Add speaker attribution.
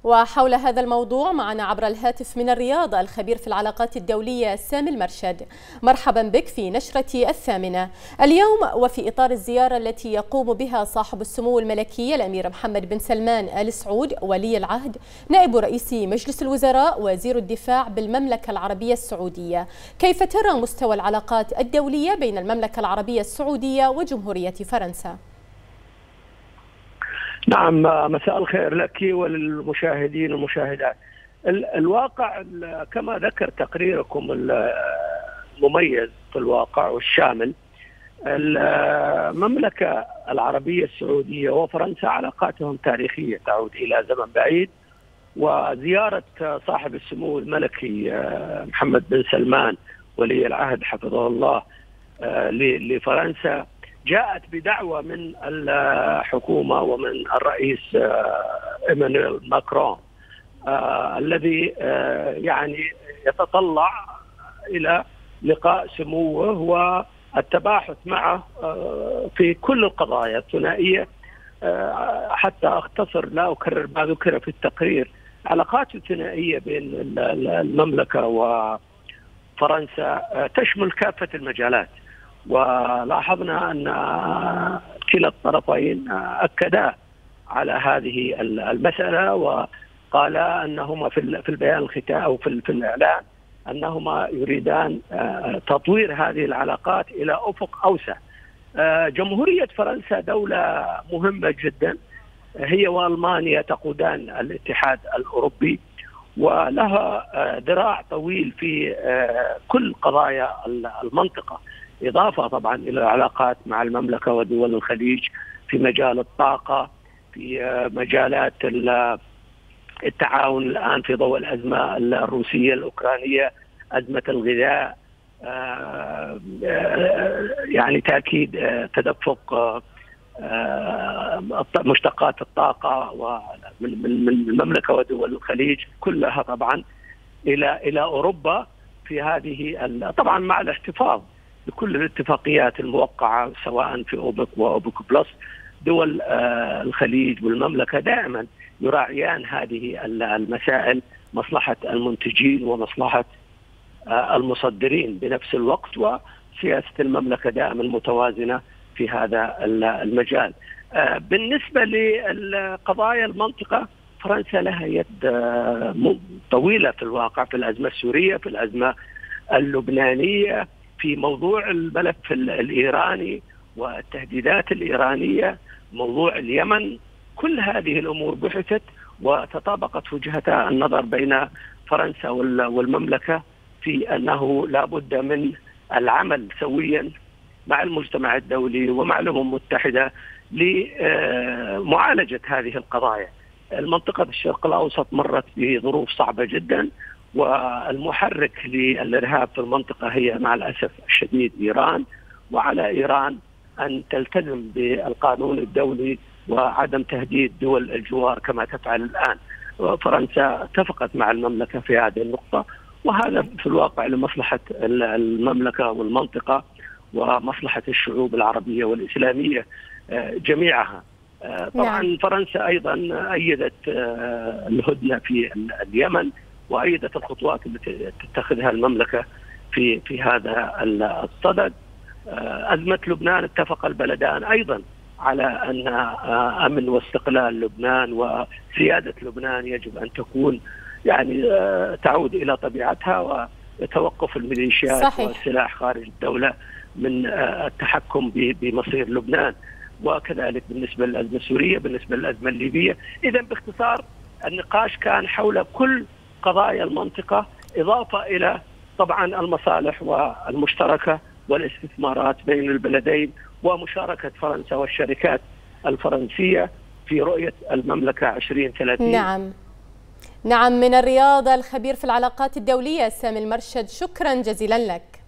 Speaker 1: وحول هذا الموضوع معنا عبر الهاتف من الرياض الخبير في العلاقات الدولية سامي المرشد. مرحبا بك في نشرة الثامنة اليوم، وفي إطار الزيارة التي يقوم بها صاحب السمو الملكي الأمير محمد بن سلمان آل سعود ولي العهد نائب رئيس مجلس الوزراء وزير الدفاع بالمملكة العربية السعودية. كيف ترى مستوى العلاقات الدولية بين المملكة العربية السعودية وجمهورية فرنسا؟
Speaker 2: نعم، مساء الخير لك وللمشاهدين والمشاهدات. الواقع كما ذكر تقريركم المميز في الواقع والشامل، المملكة العربية السعودية وفرنسا علاقاتهم تاريخية تعود إلى زمن بعيد، وزيارة صاحب السمو الملكي محمد بن سلمان ولي العهد حفظه الله لفرنسا جاءت بدعوة من الحكومة ومن الرئيس إيمانويل ماكرون، الذي يعني يتطلع إلى لقاء سموه والتباحث معه في كل القضايا الثنائية. حتى أختصر لا أكرر ما ذكر في التقرير، علاقات الثنائية بين المملكة وفرنسا تشمل كافة المجالات، ولاحظنا أن كلا الطرفين أكدا على هذه المسألة، وقال أنهما في البيان الختامي أو في الإعلان أنهما يريدان تطوير هذه العلاقات إلى أفق أوسع. جمهورية فرنسا دولة مهمة جدا، هي وألمانيا تقودان الاتحاد الأوروبي، ولها ذراع طويل في كل قضايا المنطقة، إضافة طبعا إلى العلاقات مع المملكة ودول الخليج في مجال الطاقة، في مجالات التعاون الآن في ضوء الأزمة الروسية الأوكرانية، أزمة الغذاء، يعني تأكيد تدفق مشتقات الطاقة من المملكة ودول الخليج كلها طبعا إلى أوروبا في هذه طبعا مع الاحتفاظ بكل الاتفاقيات الموقعة سواء في أوبك وأوبك بلس. دول الخليج والمملكة دائما يراعيان هذه المسائل، مصلحة المنتجين ومصلحة المصدرين بنفس الوقت، وسياسة المملكة دائما متوازنة في هذا المجال. بالنسبة لقضايا المنطقة، فرنسا لها يد طويلة في الواقع، في الأزمة السورية، في الأزمة اللبنانية، في موضوع الملف الإيراني والتهديدات الإيرانية، موضوع اليمن. كل هذه الأمور بحثت وتطابقت وجهتا النظر بين فرنسا والمملكة في أنه لا بد من العمل سويا مع المجتمع الدولي ومع الأمم المتحدة لمعالجة هذه القضايا. المنطقة الشرق الأوسط مرت بظروف صعبة جدا، والمحرك للإرهاب في المنطقة هي مع الأسف الشديد إيران، وعلى إيران أن تلتزم بالقانون الدولي وعدم تهديد دول الجوار كما تفعل الآن. فرنسا اتفقت مع المملكة في هذه النقطة، وهذا في الواقع لمصلحة المملكة والمنطقة ومصلحة الشعوب العربية والإسلامية جميعها. طبعا نعم. فرنسا أيضا أيدت الهدنة في اليمن، وأيدت الخطوات التي تتخذها المملكة في هذا الصدد. أزمة لبنان اتفق البلدان أيضا على أن أمن واستقلال لبنان وسيادة لبنان يجب أن تكون يعني تعود إلى طبيعتها، وتوقف الميليشيات صحيح. والسلاح خارج الدولة من التحكم بمصير لبنان، وكذلك بالنسبة للأزمة السورية، بالنسبة للأزمة الليبية. إذن باختصار النقاش كان حول كل قضايا المنطقة، إضافة إلى طبعا المصالح والمشتركة والاستثمارات بين البلدين، ومشاركة فرنسا والشركات الفرنسية في رؤية المملكة 2030.
Speaker 1: نعم، من الرياض الخبير في العلاقات الدولية سامي المرشد، شكرا جزيلا لك.